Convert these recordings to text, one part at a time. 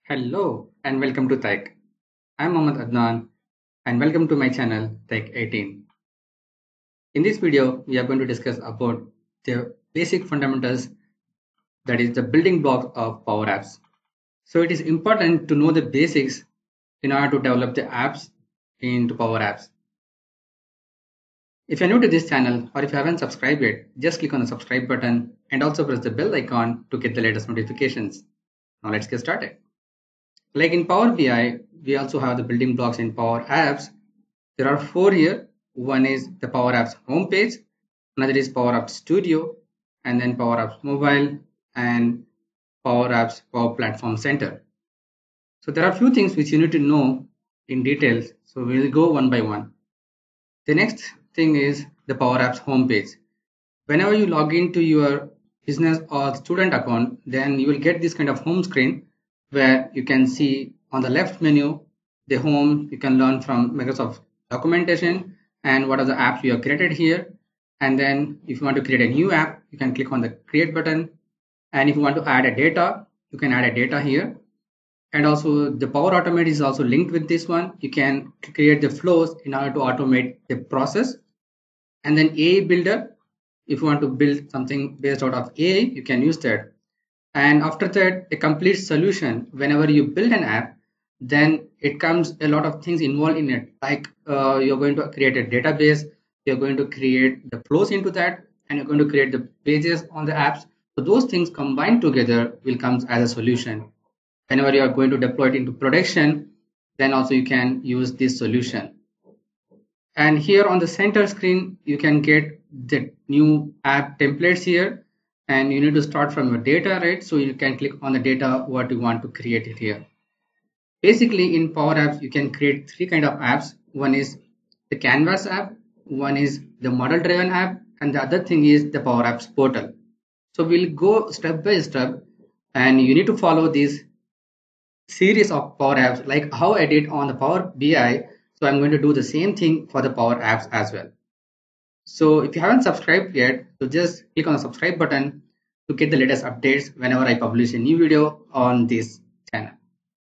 Hello and welcome to Tech. I'm Mohammad Adnan and welcome to my channel Tech 18. In this video, we are going to discuss about the basic fundamentals, that is the building blocks of Power Apps. So it is important to know the basics in order to develop the apps into Power Apps. If you're new to this channel or if you haven't subscribed yet, just click on the subscribe button and also press the bell icon to get the latest notifications. Now let's get started. Like in Power BI, we also have the building blocks in Power Apps. There are four here. One is the Power Apps homepage, another is Power Apps Studio, and then Power Apps Mobile and Power Apps Power Platform Center. So there are a few things which you need to know in details. So we'll go one by one. The next thing is the Power Apps homepage. Whenever you log into your business or student account, then you will get this kind of home screen where you can see on the left menu, the home. You can learn from Microsoft documentation and what are the apps you have created here. And then if you want to create a new app, you can click on the create button. And if you want to add a data, you can add a data here. And also the Power Automate is also linked with this one. You can create the flows in order to automate the process. And then AI Builder, if you want to build something based out of AI, you can use that. And after that, a complete solution. Whenever you build an app, then it comes a lot of things involved in it. Like you're going to create a database, you're going to create the flows into that, and you're going to create the pages on the apps. So those things combined together will come as a solution. Whenever you are going to deploy it into production, then also you can use this solution. And here on the center screen, you can get the new app templates here, and you need to start from your data, right? So you can click on the data, what you want to create it here. Basically in Power Apps, you can create three kind of apps. One is the Canvas app, one is the model driven app, and the other thing is the Power Apps portal. So we'll go step by step, and you need to follow this series of Power Apps like how I did on the Power BI. So I'm going to do the same thing for the Power Apps as well. So if you haven't subscribed yet, so just click on the subscribe button to get the latest updates whenever I publish a new video on this channel.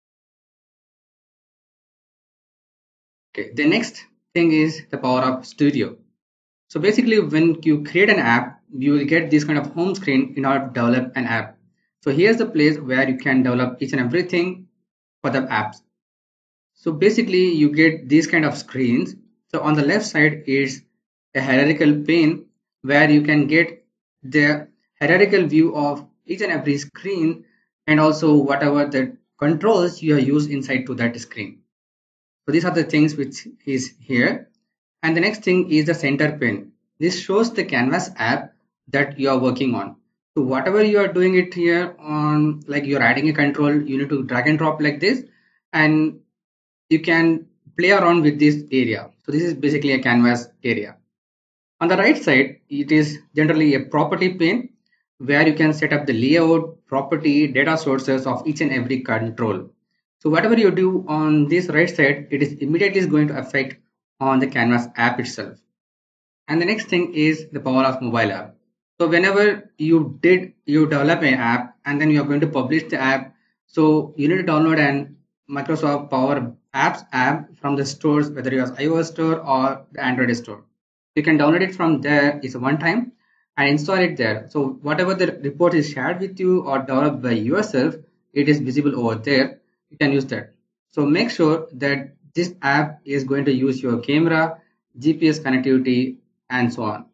Okay, the next thing is the Power Apps Studio. So basically when you create an app, you will get this kind of home screen in order to develop an app. So here's the place where you can develop each and everything for the apps. So basically you get these kind of screens. So on the left side is a hierarchical pane where you can get the hierarchical view of each and every screen, and also whatever the controls you have used inside to that screen. So these are the things which is here. And the next thing is the center pane. This shows the Canvas app that you are working on. So whatever you are doing it here on, like you're adding a control, you need to drag and drop like this, and you can play around with this area. So this is basically a canvas area. On the right side, it is generally a property pane where you can set up the layout, property, data sources of each and every control. So whatever you do on this right side, it is immediately going to affect on the Canvas app itself. And the next thing is the Power Apps mobile app. So whenever you develop an app and then you are going to publish the app, so you need to download an Microsoft Power Apps app from the stores, whether you have iOS store or the Android store. You can download it from there. It's a one time and install it there. So whatever the report is shared with you or developed by yourself, it is visible over there. You can use that. So make sure that this app is going to use your camera, GPS connectivity, and so on.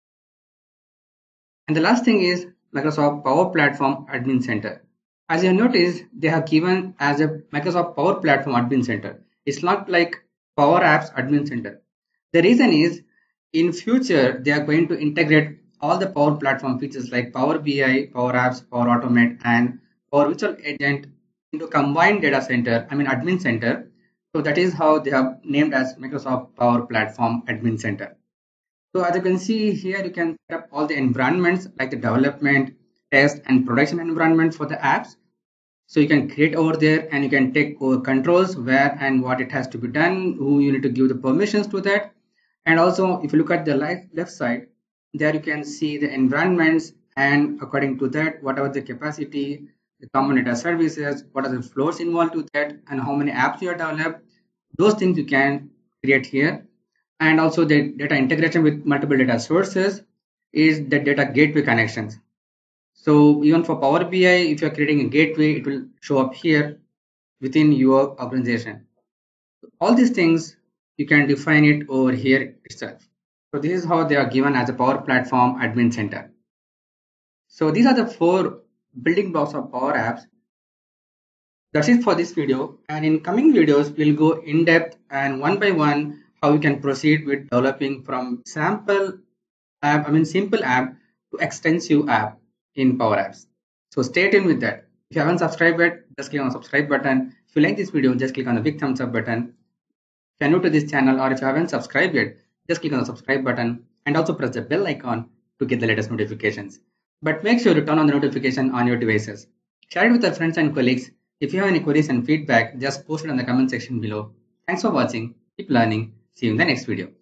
And the last thing is Microsoft Power Platform Admin Center. As you have noticed, they have given as a Microsoft Power Platform Admin Center. It's not like Power Apps Admin Center. The reason is in future, they are going to integrate all the Power Platform features like Power BI, Power Apps, Power Automate, and Power Virtual Agent into combined data center, admin center. So that is how they have named as Microsoft Power Platform Admin Center. So as you can see here, you can set up all the environments like the development, test, and production environment for the apps. So you can create over there and you can take over controls where and what it has to be done, who you need to give the permissions to that. And also if you look at the left side, there you can see the environments, and according to that, whatever the capacity, the common data services, what are the flows involved with that, and how many apps you have developed. Those things you can create here. And also the data integration with multiple data sources is the data gateway connections. So even for Power BI, if you're creating a gateway, it will show up here within your organization. All these things, you can define it over here itself. So this is how they are given as a Power Platform Admin Center. So these are the 4 building blocks of Power Apps. That's it for this video. And in coming videos, we'll go in depth and one by one how you can proceed with developing from simple app to extensive app in Power Apps. So stay tuned with that. If you haven't subscribed yet, just click on the subscribe button. If you like this video, just click on the big thumbs up button. If you're new to this channel or if you haven't subscribed yet, just click on the subscribe button and also press the bell icon to get the latest notifications. But make sure to turn on the notification on your devices. Share it with your friends and colleagues. If you have any queries and feedback, just post it in the comment section below. Thanks for watching. Keep learning. See you in the next video.